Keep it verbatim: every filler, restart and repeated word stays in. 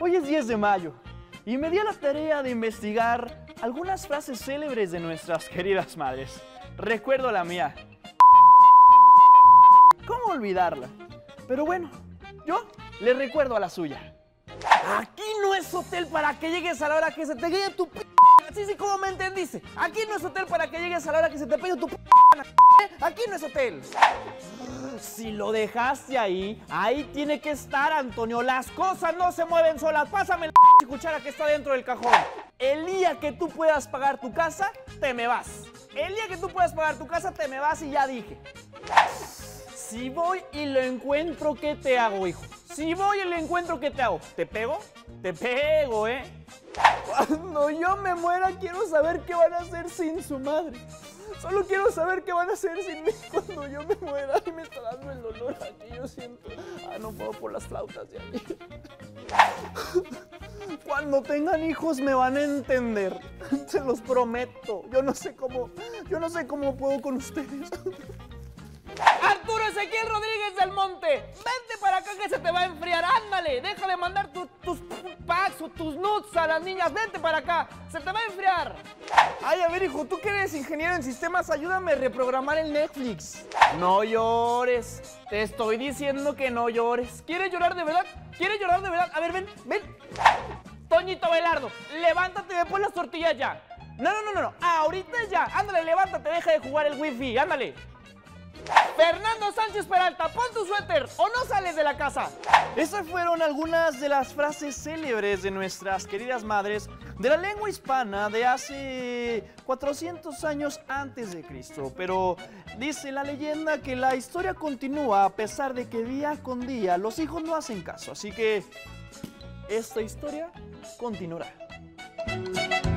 Hoy es diez de mayo y me di a la tarea de investigar algunas frases célebres de nuestras queridas madres. Recuerdo la mía. ¿Cómo olvidarla? Pero bueno, yo le recuerdo a la suya. Aquí no es hotel para que llegues a la hora que se te llegue tu p... Así sí, como me entendiste. Aquí no es hotel para que llegues a la hora que se te pegue tu p... Aquí no es hotel. Si lo dejaste ahí, ahí tiene que estar, Antonio. Las cosas no se mueven solas. Pásame la p... cuchara que está dentro del cajón. El día que tú puedas pagar tu casa, te me vas. El día que tú puedas pagar tu casa, te me vas y ya dije. Si voy y lo encuentro, ¿qué te hago, hijo? Si voy y lo encuentro, ¿qué te hago? ¿Te pego? Te pego, ¿eh? Cuando yo me muera, quiero saber qué van a hacer sin su madre. Solo quiero saber qué van a hacer sin mí cuando yo me muera. Y me está dando el dolor aquí, yo siento. Ah, no puedo por las flautas de aquí. Cuando tengan hijos me van a entender. Se los prometo. Yo no sé cómo, yo no sé cómo puedo con ustedes. Arturo Ezequiel Rodríguez del Monte, vente para acá que se te va a enfriar, ándale, deja de mandar tu, tus packs o tus nudes a las niñas, vente para acá, se te va a enfriar. Ay, a ver, hijo, tú que eres ingeniero en sistemas, ayúdame a reprogramar el Netflix. No llores, te estoy diciendo que no llores. ¿Quieres llorar de verdad? ¿Quieres llorar de verdad? A ver, ven, ven. Toñito Velardo, levántate y me pon las tortillas ya. No, no, no, no, no, ahorita ya, ándale, levántate, deja de jugar el wifi, ándale. Fernando Sánchez Peralta, pon tu suéter o no sales de la casa. Esas fueron algunas de las frases célebres de nuestras queridas madres de la lengua hispana de hace cuatrocientos años antes de Cristo. Pero dice la leyenda que la historia continúa a pesar de que día con día los hijos no hacen caso. Así que esta historia continuará.